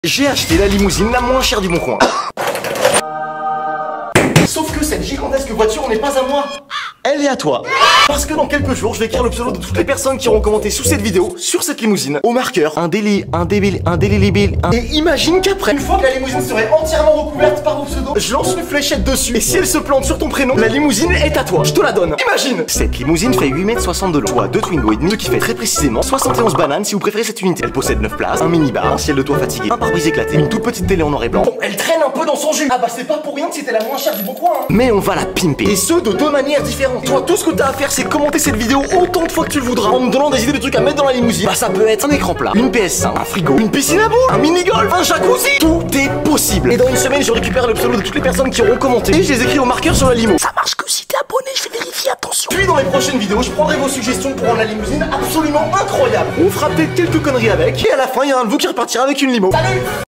J'ai acheté la limousine la moins chère du bon coin. Sauf que cette gigantesque voiture n'est pas à moi. Elle est à toi. Parce que dans quelques jours, je vais écrire le pseudo de toutes les personnes qui auront commenté sous cette vidéo, sur cette limousine, au marqueur, indélébile. Et imagine qu'après, une fois que la limousine serait entièrement recouverte par vos pseudos, je lance une fléchette dessus. Et si elle se plante sur ton prénom, la limousine est à toi. Je te la donne. Imagine. Cette limousine fait 8,60 m de long, soit 2 Twingo et demi, ce qui fait très précisément 71 bananes si vous préférez cette unité. Elle possède 9 places, un minibar, un ciel de toit fatigué, un pare-brise éclaté, une toute petite télé en noir et blanc. Bon, elle traîne un peu dans son jus. Ah bah c'est pas pour rien que c'était la moins chère du bon coin. Mais on va la pimper. Et ce, de deux manières différentes. Toi, tout ce que t'as à faire, c'est commenter cette vidéo autant de fois que tu le voudras en me donnant des idées de trucs à mettre dans la limousine. Bah ça peut être un écran plat, une PS5, un frigo, une piscine à boules, un mini-golf, un jacuzzi. Tout est possible. Et dans une semaine, je récupère le pseudo de toutes les personnes qui auront commenté et je les écris au marqueur sur la limo. Ça marche que si t'es abonné, je vais vérifier, attention. Puis dans les prochaines vidéos, je prendrai vos suggestions pour rendre la limousine absolument incroyable. On fera peut-être quelques conneries avec et à la fin, il y a un de vous qui repartira avec une limo. Salut!